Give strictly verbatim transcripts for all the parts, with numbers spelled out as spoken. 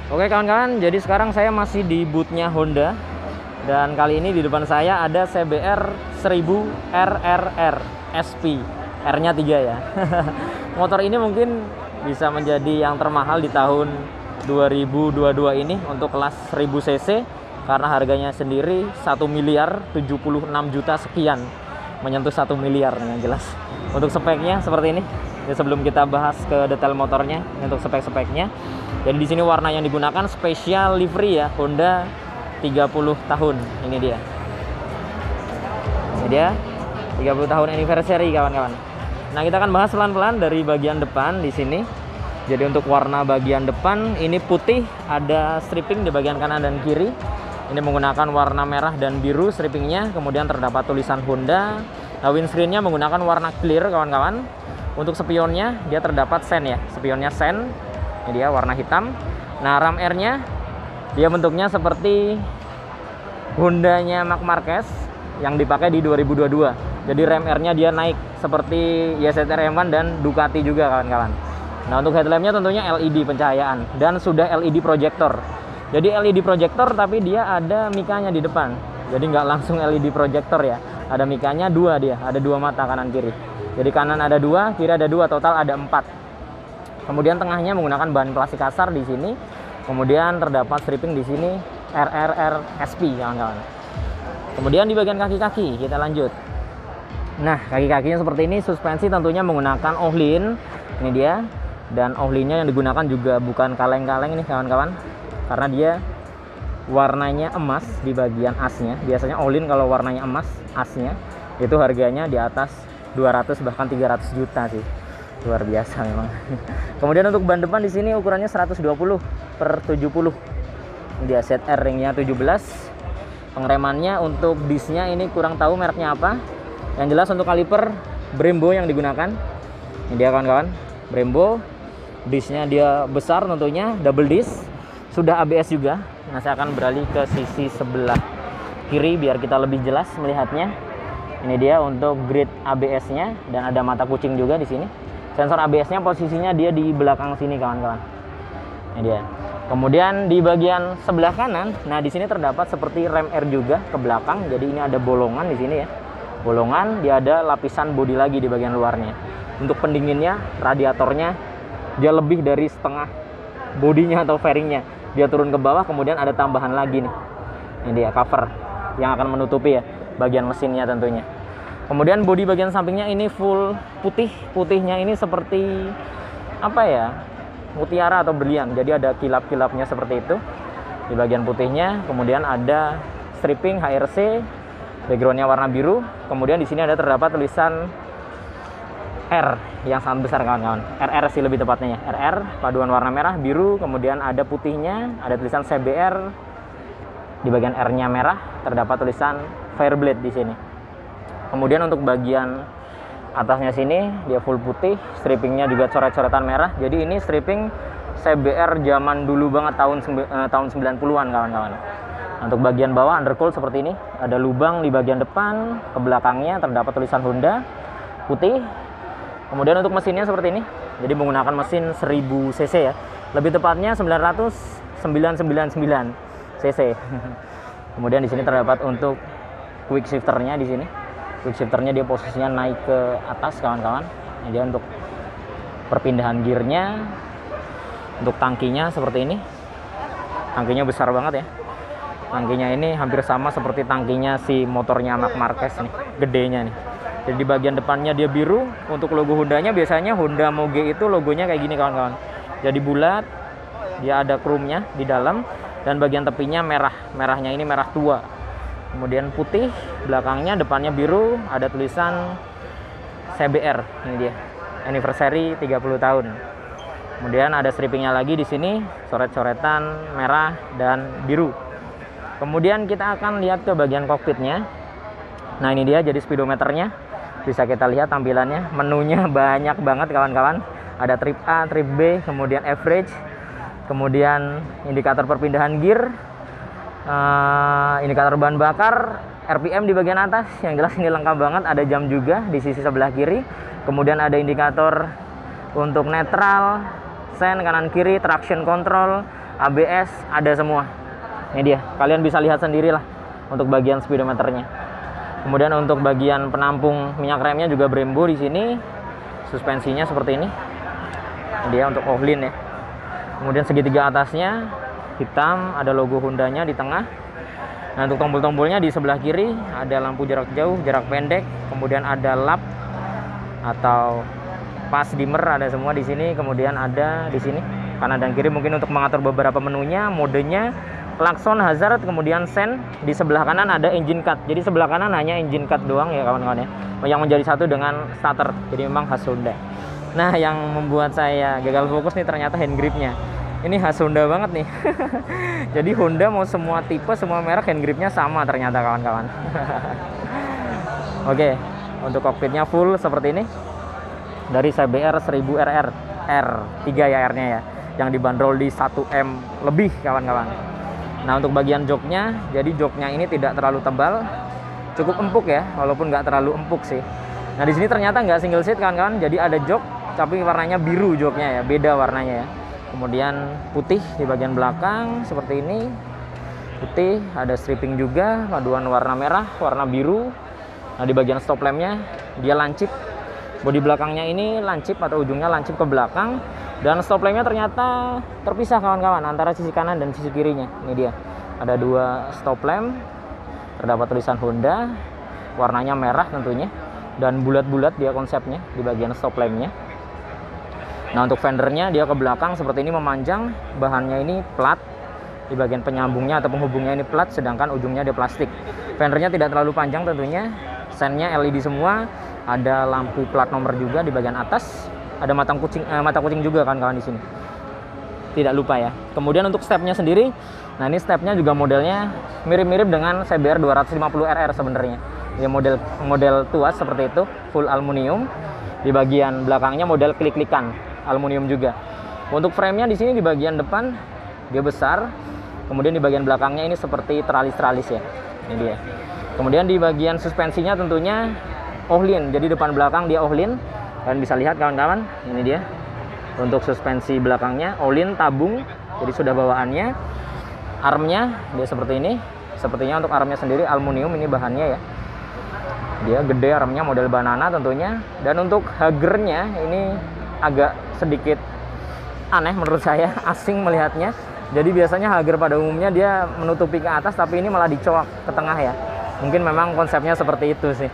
Oke kawan-kawan, jadi sekarang saya masih di bootnya Honda. Dan kali ini di depan saya ada C B R seribu R R R S P, R-nya tiga ya. Motor ini mungkin bisa menjadi yang termahal di tahun dua ribu dua puluh dua ini untuk kelas seribu cc, karena harganya sendiri satu miliar tujuh puluh enam juta sekian, menyentuh satu miliar yang jelas. Untuk speknya seperti ini. Ya, sebelum kita bahas ke detail motornya, untuk spek-speknya. Jadi di sini warna yang digunakan spesial livery ya, Honda tiga puluh tahun. Ini dia. Ini dia tiga puluh tahun anniversary kawan-kawan. Nah, kita akan bahas pelan-pelan dari bagian depan di sini. Jadi untuk warna bagian depan ini putih, ada stripping di bagian kanan dan kiri. Ini menggunakan warna merah dan biru strippingnya, kemudian terdapat tulisan Honda. Nah, windscreen-nya menggunakan warna clear kawan-kawan. Untuk spionnya dia terdapat sen ya, spionnya sen. Ini dia warna hitam. Nah, ram airnya dia bentuknya seperti Hondanya Marc Marquez yang dipakai di dua ribu dua puluh dua. Jadi ram airnya dia naik seperti Y Z R M satu dan Ducati juga kawan-kawan. Nah, untuk headlampnya tentunya L E D pencahayaan dan sudah L E D projector. Jadi L E D projector tapi dia ada mikanya di depan. Jadi nggak langsung L E D projector ya. Ada mikanya dua dia, ada dua mata kanan kiri. Jadi kanan ada dua, kiri ada dua, total ada empat. Kemudian tengahnya menggunakan bahan plastik kasar di sini. Kemudian terdapat stripping di sini R R R S P kawan-kawan. Kemudian di bagian kaki-kaki kita lanjut. Nah, kaki-kakinya seperti ini. Suspensi tentunya menggunakan Ohlin. Ini dia. Dan Ohlinnya yang digunakan juga bukan kaleng-kaleng ini kawan-kawan, karena dia warnanya emas di bagian asnya. Biasanya Ohlin kalau warnanya emas asnya itu harganya di atas dua ratus bahkan tiga ratus juta sih. Luar biasa memang. Kemudian untuk ban depan di sini ukurannya seratus dua puluh per tujuh puluh. Dia set R ringnya tujuh belas. Pengeremannya untuk disnya ini kurang tahu mereknya apa. Yang jelas untuk kaliper Brembo yang digunakan. Ini dia kawan-kawan, Brembo. Disnya dia besar tentunya, double disc. Sudah A B S juga. Nah, saya akan beralih ke sisi sebelah kiri biar kita lebih jelas melihatnya. Ini dia untuk grid A B S-nya dan ada mata kucing juga di sini. Sensor A B S-nya posisinya dia di belakang sini kawan-kawan. Ini dia. Kemudian di bagian sebelah kanan, nah di sini terdapat seperti rem air juga ke belakang. Jadi ini ada bolongan di sini ya. Bolongan, dia ada lapisan bodi lagi di bagian luarnya. Untuk pendinginnya, radiatornya dia lebih dari setengah bodinya atau fairingnya. Dia turun ke bawah, kemudian ada tambahan lagi nih. Ini dia cover yang akan menutupi ya bagian mesinnya tentunya. Kemudian bodi bagian sampingnya ini full putih. Putihnya ini seperti apa ya, mutiara atau berlian. Jadi ada kilap-kilapnya seperti itu di bagian putihnya. Kemudian ada stripping H R C, backgroundnya warna biru. Kemudian di sini ada terdapat tulisan R yang sangat besar kawan-kawan. R R sih lebih tepatnya ya. R R paduan warna merah biru. Kemudian ada putihnya, ada tulisan C B R. Di bagian R-nya merah terdapat tulisan Fireblade di sini. Kemudian untuk bagian atasnya sini dia full putih, strippingnya juga coret-coretan merah. Jadi ini stripping C B R zaman dulu banget, tahun eh, tahun sembilan puluhan kawan-kawan. Untuk bagian bawah undercool seperti ini, ada lubang di bagian depan, ke belakangnya terdapat tulisan Honda putih. Kemudian untuk mesinnya seperti ini. Jadi menggunakan mesin seribu cc ya. Lebih tepatnya sembilan ratus sembilan puluh sembilan sembilan cc. Kemudian di sini terdapat untuk quick shifternya di sini. Quick shifternya dia posisinya naik ke atas kawan-kawan. Ini dia untuk perpindahan gearnya. Untuk tangkinya seperti ini. Tangkinya besar banget ya. Tangkinya ini hampir sama seperti tangkinya si motornya Marc Marquez nih, gedenya nih. Jadi di bagian depannya dia biru. Untuk logo Hondanya biasanya Honda Moge itu logonya kayak gini kawan-kawan. Jadi bulat. Dia ada chrome-nya di dalam. Dan bagian tepinya merah. Merahnya ini merah tua. Kemudian putih, belakangnya, depannya biru, ada tulisan C B R. Ini dia, anniversary tiga puluh tahun. Kemudian ada strippingnya lagi di sini, coret-coretan merah dan biru. Kemudian kita akan lihat ke bagian kokpitnya. Nah, ini dia jadi speedometernya. Bisa kita lihat tampilannya. Menunya banyak banget kawan-kawan. Ada trip A, trip B, kemudian average. Kemudian indikator perpindahan gear. Uh, indikator bahan bakar, R P M di bagian atas. Yang jelas ini lengkap banget. Ada jam juga di sisi sebelah kiri. Kemudian ada indikator untuk netral, sen kanan kiri, traction control, A B S ada semua. Ini dia, kalian bisa lihat sendiri lah untuk bagian speedometernya. Kemudian untuk bagian penampung minyak remnya juga Brembo di sini. Suspensinya seperti ini. Ini dia untuk Ohlin ya. Kemudian segitiga atasnya hitam, ada logo Hondanya di tengah. Nah, untuk tombol-tombolnya di sebelah kiri ada lampu jarak jauh, jarak pendek, kemudian ada lap atau pas dimmer ada semua di sini. Kemudian ada di sini kanan dan kiri mungkin untuk mengatur beberapa menunya, modenya, klakson, hazard, kemudian sen. Di sebelah kanan ada engine cut. Jadi sebelah kanan hanya engine cut doang ya kawan-kawan ya, yang menjadi satu dengan starter. Jadi memang khas Honda. Nah, yang membuat saya gagal fokus nih ternyata hand gripnya. Ini khas Honda banget nih. Jadi Honda mau semua tipe, semua merek hand gripnya sama ternyata kawan-kawan. Oke, untuk kokpitnya full seperti ini. Dari C B R seribu R R R tiga ya R-nya ya, yang dibanderol di satu M lebih kawan-kawan. Nah, untuk bagian joknya, jadi joknya ini tidak terlalu tebal, cukup empuk ya, walaupun nggak terlalu empuk sih. Nah, di sini ternyata nggak single seat kawan-kawan, jadi ada jok tapi warnanya biru joknya ya, beda warnanya ya. Kemudian putih di bagian belakang seperti ini, putih, ada striping juga, paduan warna merah, warna biru. Nah, di bagian stop lampnya dia lancip, bodi belakangnya ini lancip atau ujungnya lancip ke belakang, dan stop lampnya ternyata terpisah kawan-kawan antara sisi kanan dan sisi kirinya. Ini dia, ada dua stop lamp, terdapat tulisan Honda, warnanya merah tentunya, dan bulat-bulat dia konsepnya di bagian stop lampnya. Nah, untuk fendernya dia ke belakang seperti ini memanjang, bahannya ini plat, di bagian penyambungnya atau penghubungnya ini plat, sedangkan ujungnya dia plastik. Fendernya tidak terlalu panjang tentunya, sennya L E D semua, ada lampu plat nomor juga di bagian atas, ada mata kucing, eh, mata kucing juga kawan-kawan di sini. Tidak lupa ya. Kemudian untuk stepnya sendiri, nah ini stepnya juga modelnya mirip-mirip dengan C B R dua ratus lima puluh R R sebenarnya. Ya, model model tuas seperti itu, full aluminium. Di bagian belakangnya model klik-klikan, aluminium juga. Untuk frame-nya di sini di bagian depan dia besar, kemudian di bagian belakangnya ini seperti teralis-teralis ya. Ini dia. Kemudian di bagian suspensinya tentunya Ohlin, jadi depan belakang dia Ohlin. Kalian bisa lihat kawan-kawan, ini dia. Untuk suspensi belakangnya Ohlin tabung, jadi sudah bawaannya. Armnya dia seperti ini. Sepertinya untuk armnya sendiri aluminium ini bahannya ya. Dia gede armnya, model banana tentunya. Dan untuk hagernya ini agak sedikit aneh menurut saya, asing melihatnya. Jadi biasanya hager pada umumnya dia menutupi ke atas, tapi ini malah dicoak ke tengah ya. Mungkin memang konsepnya seperti itu sih.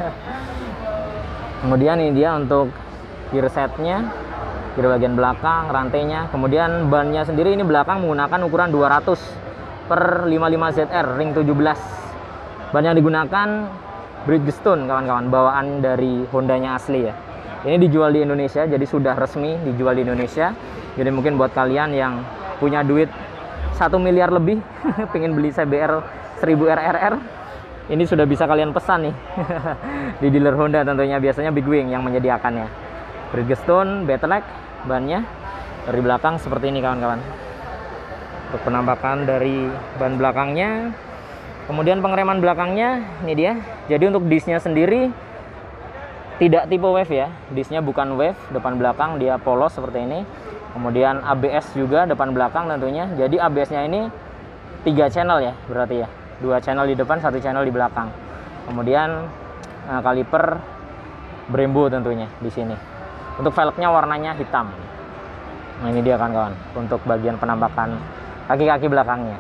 Kemudian ini dia untuk gear setnya, gear bagian belakang, rantainya. Kemudian bannya sendiri ini belakang menggunakan ukuran dua ratus per lima puluh lima Z R ring tujuh belas. Ban yang digunakan Bridgestone kawan-kawan, bawaan dari Hondanya asli ya. Ini dijual di Indonesia, jadi sudah resmi dijual di Indonesia. Jadi mungkin buat kalian yang punya duit satu miliar lebih, pengen beli C B R seribu R R R, ini sudah bisa kalian pesan nih di dealer Honda tentunya, biasanya Big Wing yang menyediakannya. Bridgestone, Betelek, bannya dari belakang seperti ini kawan-kawan. Untuk penampakan dari ban belakangnya, kemudian pengereman belakangnya ini dia. Jadi untuk disnya sendiri tidak tipe wave ya, disnya bukan wave, depan belakang dia polos seperti ini. Kemudian A B S juga depan belakang tentunya. Jadi A B S-nya ini tiga channel ya, berarti ya. Dua channel di depan, satu channel di belakang. Kemudian nah, kaliper Brembo tentunya di sini. Untuk velgnya warnanya hitam. Nah, ini dia kawan-kawan untuk bagian penampakan kaki-kaki belakangnya.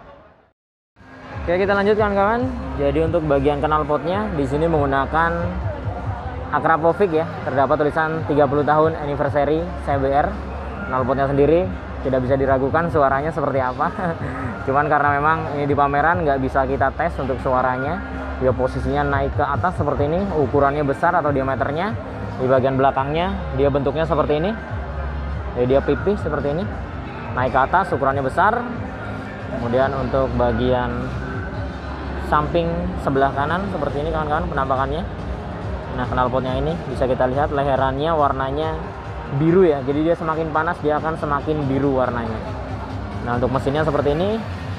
Oke, kita lanjut kawan-kawan. Jadi untuk bagian knalpotnya di sini menggunakan Akrapovic ya. Terdapat tulisan tiga puluh tahun anniversary C B R. Knalpotnya sendiri tidak bisa diragukan suaranya seperti apa. Cuman karena memang ini di pameran nggak bisa kita tes untuk suaranya. Dia posisinya naik ke atas seperti ini, ukurannya besar atau diameternya. Di bagian belakangnya dia bentuknya seperti ini. Jadi dia pipih seperti ini. Naik ke atas, ukurannya besar. Kemudian untuk bagian samping sebelah kanan seperti ini kawan-kawan penampakannya. Nah, knalpotnya ini bisa kita lihat leherannya warnanya biru ya, jadi dia semakin panas dia akan semakin biru warnanya. Nah, untuk mesinnya seperti ini.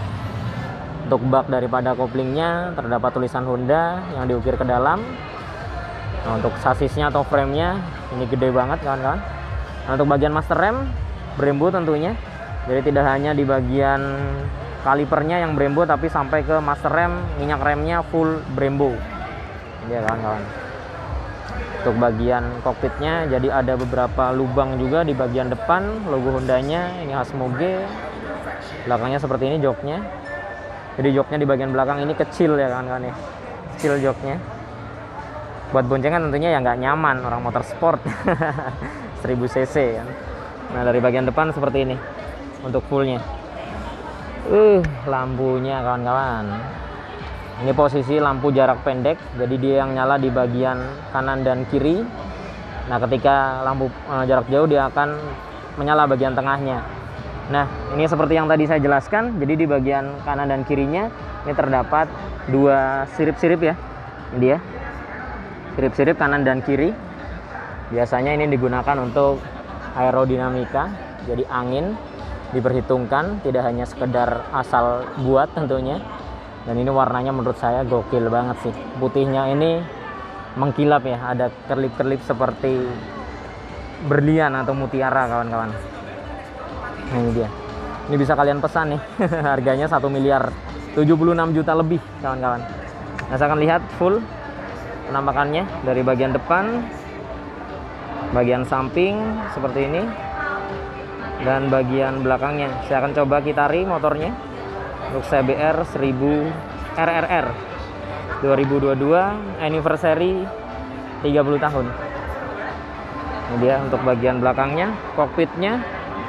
Untuk bak daripada koplingnya terdapat tulisan Honda yang diukir ke dalam. Nah, untuk sasisnya atau framenya ini gede banget kawan-kawan. Nah, untuk bagian master rem Brembo tentunya. Jadi tidak hanya di bagian kalipernya yang Brembo, tapi sampai ke master rem, minyak remnya full Brembo. Ini ya kawan-kawan. Untuk bagian kokpitnya, jadi ada beberapa lubang juga di bagian depan, logo Hondanya, ini khas Moge. Belakangnya seperti ini joknya. Jadi joknya di bagian belakang ini kecil ya kawan-kawan ya, kecil joknya. Buat boncengan tentunya ya nggak nyaman, orang motor sport. seribu cc kan. Nah dari bagian depan seperti ini untuk fullnya. Uh, lampunya kawan-kawan. Ini posisi lampu jarak pendek, jadi dia yang nyala di bagian kanan dan kiri. Nah, ketika lampu uh, jarak jauh dia akan menyala bagian tengahnya. Nah, ini seperti yang tadi saya jelaskan. Jadi di bagian kanan dan kirinya ini terdapat dua sirip-sirip ya. Ini dia. Sirip-sirip kanan dan kiri. Biasanya ini digunakan untuk aerodinamika. Jadi angin diperhitungkan, tidak hanya sekedar asal buat tentunya. Dan ini warnanya menurut saya gokil banget sih. Putihnya ini mengkilap ya, ada kerlip-kerlip seperti berlian atau mutiara kawan-kawan. Nah ini dia. Ini bisa kalian pesan nih. Harganya satu miliar tujuh puluh enam juta lebih kawan-kawan. Nah saya akan lihat full penampakannya dari bagian depan, bagian samping seperti ini, dan bagian belakangnya. Saya akan coba kitari motornya untuk C B R seribu R R R dua ribu dua puluh dua anniversary tiga puluh tahun. Ini dia untuk bagian belakangnya, kokpitnya.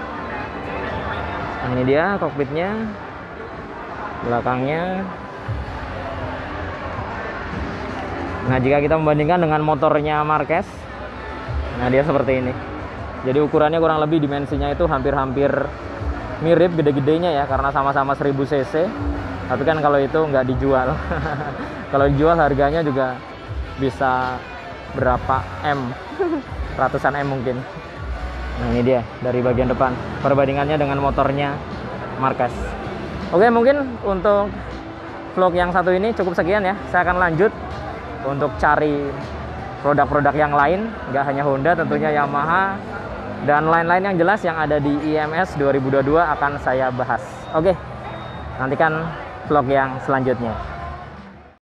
Nah, ini dia kokpitnya, belakangnya. Nah jika kita membandingkan dengan motornya Marquez, nah dia seperti ini. Jadi ukurannya kurang lebih dimensinya itu hampir-hampir mirip gede-gedenya ya, karena sama-sama seribu cc. Tapi kan kalau itu nggak dijual. Kalau dijual harganya juga bisa berapa M, ratusan M mungkin. Nah ini dia dari bagian depan, perbandingannya dengan motornya Marquez. Oke, mungkin untuk vlog yang satu ini cukup sekian ya. Saya akan lanjut untuk cari produk-produk yang lain, nggak hanya Honda, tentunya Yamaha dan lain-lain yang jelas yang ada di I M S dua ribu dua puluh dua akan saya bahas. Oke, nantikan vlog yang selanjutnya.